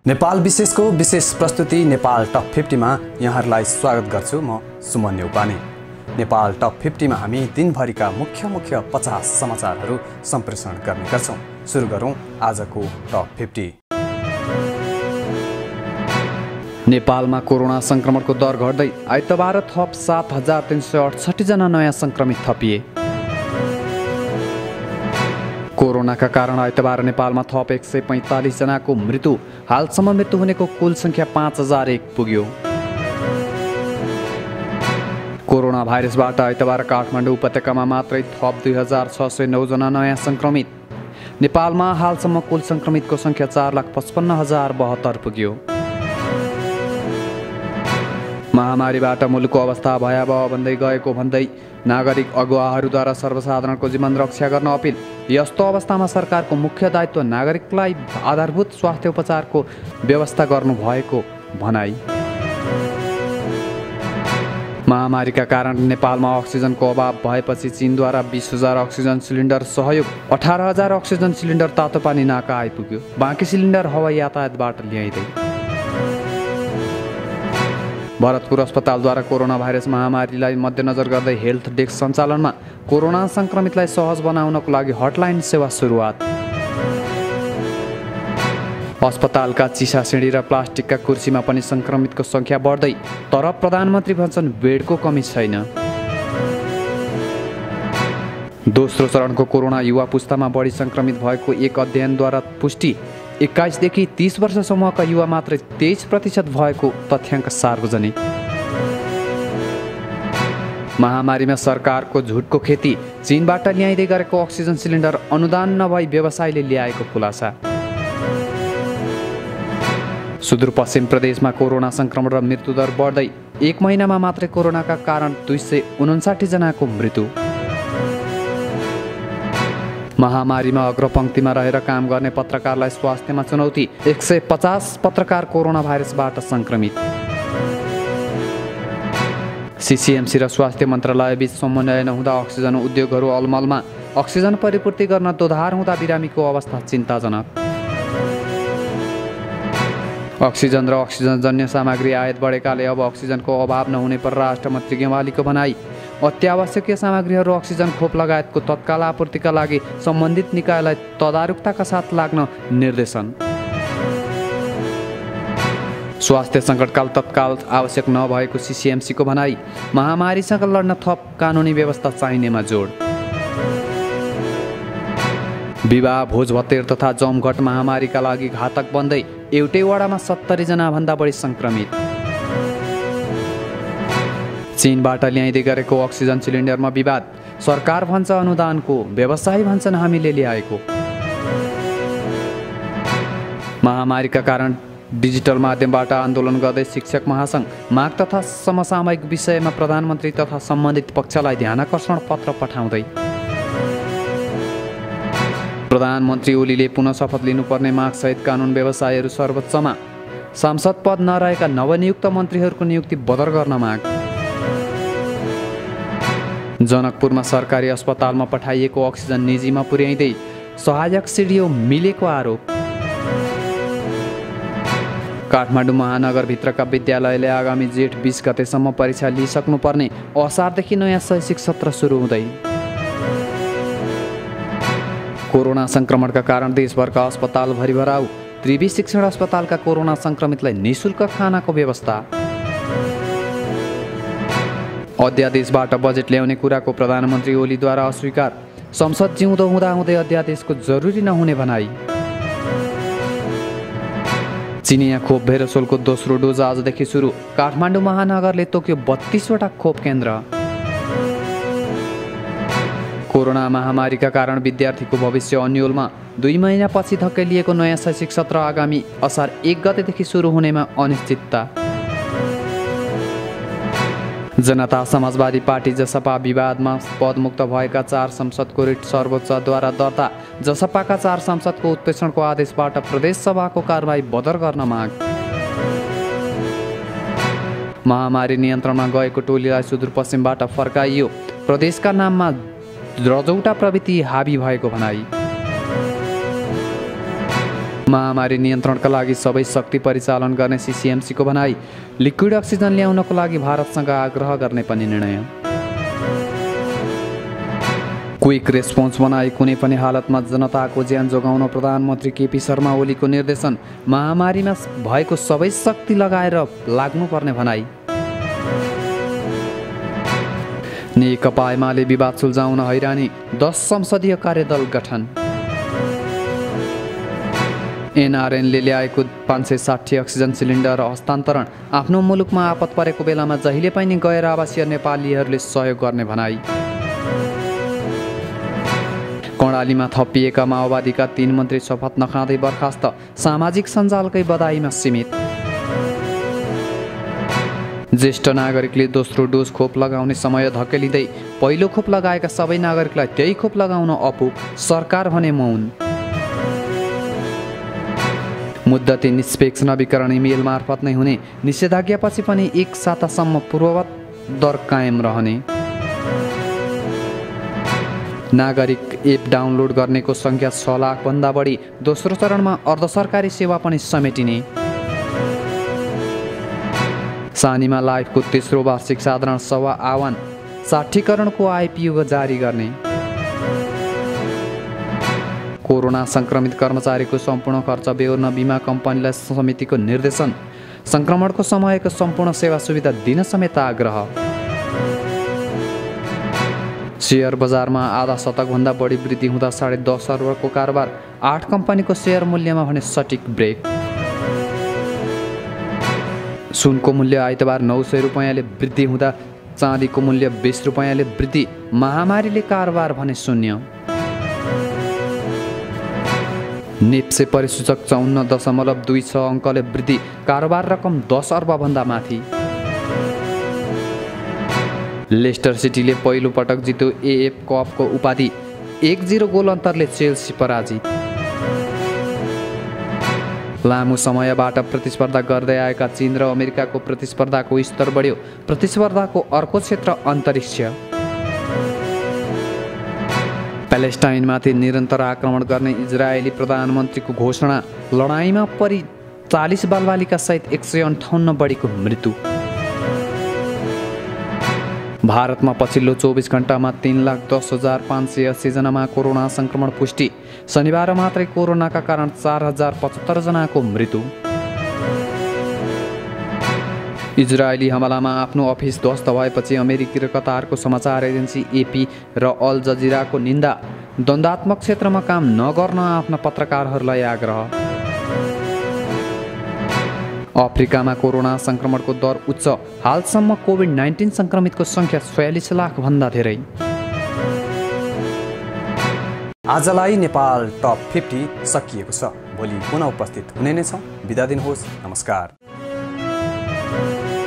नेपाल विशेषको विशेष प्रस्तुति नेपाल टप 50 मा यहाँहरूलाई स्वागत गर्छु। म सुमन नेउपाने। नेपाल टप 50 मा हामी दिनभरिका मुख्य 50 समाचारहरू सम्प्रेषण गर्ने गर्छौं। सुरु गरौं आजको टप 50। नेपालमा कोरोना संक्रमणको दर घट्दै आइतबार थप 7368 जना नयाँ संक्रमित थपिए। कोरोनाका कारण आइतबार नेपालमा थप 145 जनाको मृत्यु। हालसम्म मृत्यु हुनेको कुल संख्या 5001 पुग्यो। कोरोना भाइरसबाट आइतबार काठमाडौँ उपत्यकामा मात्रै थप 2609 जना नयाँ संक्रमित। नेपालमा हालसम्म कुल संक्रमितको संख्या 4,55,072 पुग्यो। महामारीबाट मुलुकको अवस्था भयावह बन्दै गएको भन्दै नागरिक अगुवाहरूद्वारा सर्वसाधारणको जीवन रक्षा गर्न अपिल। यस्तो अवस्थामा सरकारको मुख्य दायित्व नागरिकलाई आधारभूत स्वास्थ्य उपचारको व्यवस्था गर्नु भएको भनाई। महामारीका कारण नेपालमा अक्सिजनको अभाव भएपछि चीनद्वारा 20,000 अक्सिजन सिलिन्डर सहयोग, 18,000 अक्सिजन सिलिन्डर तातोपानी नाका आइपुग्यो। बाँकी सिलिन्डर हवाई यातायातबाट ल्याइँदै। भरतपुर अस्पतालद्वारा कोरोना भाइरस महामारीलाई मध्यनजर गर्दै हेल्थ डेस्क सञ्चालनमा कोरोना संक्रमितलाई सहज बनाउनको लागि हटलाइन सेवा सुरुवात। अस्पतालका चिसा सिँढी र प्लास्टिकका कुर्सीमा पनि संक्रमितको संख्या बढ्दै, तर प्रधानमन्त्री भन्छन् बेडको कमी छैन। दोस्रो चरणको कोरोना युवा पुस्तामा बढी संक्रमित भएको एक अध्ययनद्वारा पुष्टि। 21 देखि 30 वर्ष समूहका युवा मात्रै 23% भएको तथ्याङ्क सार्वजनिक। महामारीमा सरकारको झुटको खेती। चीनबाट ल्याइँदै गरेको अक्सिजन सिलिन्डर अनुदान नभई व्यवसायले ल्याएको खुलासा। सुदूरपश्चिम प्रदेशमा कोरोना संक्रमण र मृत्युदर बढ्दै, 1 महिनामा मात्रै कोरोनाका कारण 259 जनाको मृत्यु। महामारीमा अग्रपङ्क्तिमा रहेर काम गर्ने पत्रकारलाई स्वास्थ्यमा चुनौती। 150 पत्रकार कोरोना भाइरसबाट संक्रमित। सीसीएमसी र स्वास्थ्य मन्त्रालयबीच समन्वय नहुँदा अक्सिजन उद्योगहरू अलमलमा। अक्सिजन परिपूर्ति गर्न दोधार हुँदा बिरामीको अवस्था चिन्ताजनक। अक्सिजन र अक्सिजनजन्य सामग्री आयात बढेकाले अब अक्सिजनको अभाव नहुने परराष्ट्र मन्त्री गेवालीको भनाई। अत्यावश्यकीय सामग्रीहरू अक्सिजन खोप लगायतको तत्काल आपूर्तिका लागि सम्बन्धित निकायलाई तदारुकताका साथ लाग्न निर्देशन। स्वास्थ्य सङ्कटकाल तत्काल आवश्यक नभएको सीसीएमसीको भनाई। महामारीसँग लड्न थप कानुनी व्यवस्था चाहिनेमा जोड। विवाह भोजभतेर तथा जमघट महामारीका लागि घातक बन्दै, एउटै वडामा 70 जनाभन्दा बढी संक्रमित। चीनबाट ल्याइँदै गरेको अक्सिजन सिलिन्डरमा विवाद। सरकार भन्छ अनुदानको, व्यवसायी भन्छन् हामीले ल्याएको। महामारीका कारण डिजिटल माध्यमबाट आन्दोलन गर्दै शिक्षक महासङ्घ। माग तथा समसामयिक विषयमा प्रधानमन्त्री तथा सम्बन्धित पक्षलाई ध्यानाकर्षण पत्र पठाउँदै। प्रधानमन्त्री ओलीले पुनः शपथ लिनुपर्ने मागसहित कानुन व्यवसायीहरू सर्वोच्चमा। सांसद पद नरहेका नवनियुक्त मन्त्रीहरूको नियुक्ति बदर गर्न माग। जनकपुरमा सरकारी अस्पतालमा पठाइएको अक्सिजन निजीमा पुर्याइँदै सहायक सिडिओ मिलेको आरोप। काठमाडौँ महानगरभित्रका विद्यालयले आगामी जेठ 20 गतेसम्म परीक्षा लिइसक्नुपर्ने। असारदेखि नयाँ शैक्षिक सत्र सुरु हुँदै। कोरोना संक्रमणका कारण देशभरका अस्पताल भरिभराउ। त्रिवी शिक्षण अस्पतालका कोरोना संक्रमितलाई निःशुल्क खानाको व्यवस्था। अध्यादेशबाट बजेट ल्याउने कुराको प्रधानमन्त्री ओलीद्वारा अस्वीकार। संसद जिउँदो हुँदाहुँदै अध्यादेशको जरुरी नहुने भनाई। चिनिया खोप भेरोसोलको दोस्रो डोज आजदेखि सुरु। काठमाडौँ महानगरले तोक्यो 32 वटा खोप केन्द्र। कोरोना महामारीका कारण विद्यार्थीको भविष्य अन्योलमा। 2 महिनापछि धकेलिएको नयाँ शैक्षिक सत्र आगामी असार 1 गतेदेखि सुरु हुनेमा अनिश्चितता। जनता समाजवादी पार्टी जसपा विवादमा पदमुक्त भएका 4 संसदको रिट सर्वोच्चद्वारा दर्ता। जसपाका 4 संसदको उत्प्रेषणको आदेशबाट प्रदेश सभाको कारबाही बदर गर्न माग। महामारी नियन्त्रणमा गएको टोलीलाई सुदूरपश्चिमबाट फर्काइयो। प्रदेशका नाममा रजौटा प्रवृत्ति हाबी भएको भनाई। महामारी नियन्त्रणका लागि सबै शक्ति परिचालन गर्ने सीसीएमसीको भनाई। लिक्विड अक्सिजन ल्याउनको लागि भारतसँग आग्रह गर्ने पनि निर्णय। क्विक रेस्पोन्स बनाई कुनै पनि हालतमा जनताको ज्यान जोगाउन प्रधानमन्त्री केपी शर्मा ओलीको निर्देशन। महामारीमा भएको सबै शक्ति लगाएर लाग्नुपर्ने भनाई। नेकपा एमाले विवाद सुल्झाउन हैरानी, 10 संसदीय कार्यदल गठन। एनआरएनले ल्याएको 560 अक्सिजन सिलिन्डर हस्तान्तरण। आफ्नो मुलुकमा आपत परेको बेलामा जहिले पनि गैर आवासीय नेपालीहरूले सहयोग गर्ने भनाई। कर्णालीमा थपिएका माओवादीका 3 मन्त्री शपथ नखाँदै बर्खास्त, सामाजिक सञ्जालकै बधाईमा सीमित। ज्येष्ठ नागरिकले दोस्रो डोज खोप लगाउने समय धकेलिँदै पहिलो खोप लगाएका सबै नागरिकलाई त्यही खोप लगाउन अपुग, सरकार भने मौन। मुद्दती निष्पेक्ष नवीकरण इमेल मार्फत नै हुने, निषेधाज्ञापछि पनि 1 सातासम्म पूर्ववत दर कायम रहने। नागरिक एप डाउनलोड गर्नेको सङ्ख्या 6 लाखभन्दा बढी, दोस्रो चरणमा अर्धसरकारी सेवा पनि समेटिने। सानीमा लाइफको तेस्रो वार्षिक साधारण सभा आह्वान, 60करोडको आइपिओ जारी गर्ने। कोरोना सङ्क्रमित कर्मचारीको सम्पूर्ण खर्च बेहोर्न बिमा कम्पनीलाई समितिको निर्देशन। सङ्क्रमणको समयको सम्पूर्ण सेवा सुविधा दिन समेत आग्रह। सेयर बजारमा आधा शतकभन्दा बढी वृद्धि हुँदा 10.5 अर्बको कारोबार। 8 कम्पनीको सेयर मूल्यमा भने सटिक ब्रेक। सुनको मूल्य आइतबार 900 रुपैयाँले वृद्धि हुँदा चाँदीको मूल्य 20 रुपैयाँले वृद्धि। महामारीले कारोबार भने शून्य। नेप्से परिसूचक 54.26 अङ्कले वृद्धि, कारोबार रकम 10 अर्बभन्दा माथि। लेस्टर सिटीले पहिलो पटक जित्यो एएफ कपको उपाधि, 1-0 गोल अन्तरले चेल्सी पराजित। लामो समयबाट प्रतिस्पर्धा गर्दै आएका चीन र अमेरिकाको प्रतिस्पर्धाको स्तर बढ्यो। प्रतिस्पर्धाको अर्को क्षेत्र अन्तरिक्ष। प्यालेस्टाइनमाथि निरन्तर आक्रमण गर्ने इजरायली प्रधानमन्त्रीको घोषणा। लडाईँमा परि 40 बालबालिका सहित 158 बढीको मृत्यु। भारतमा पछिल्लो 24 घण्टामा 3,10,580 जनामा कोरोना सङ्क्रमण पुष्टि। शनिबार मात्रै कोरोनाका कारण 4,075 जनाको मृत्यु। इजरायली हमलामा आफ्नो अफिस ध्वस्त भएपछि अमेरिकी र कतारको समाचार एजेन्सी एपी र अल जजिराको निन्दा। द्वन्द्वात्मक क्षेत्रमा काम नगर्न आफ्ना पत्रकारहरूलाई आग्रह। अफ्रिकामा कोरोना सङ्क्रमणको दर उच्च। हालसम्म कोभिड-19 सङ्क्रमितको सङ्ख्या 46 लाखभन्दा धेरै। आजलाई नेपाल टप 50 सकिएको छ। भोलि पुनः उपस्थित हुने नै छौँ। बिदा दिनुहोस्। नमस्कार।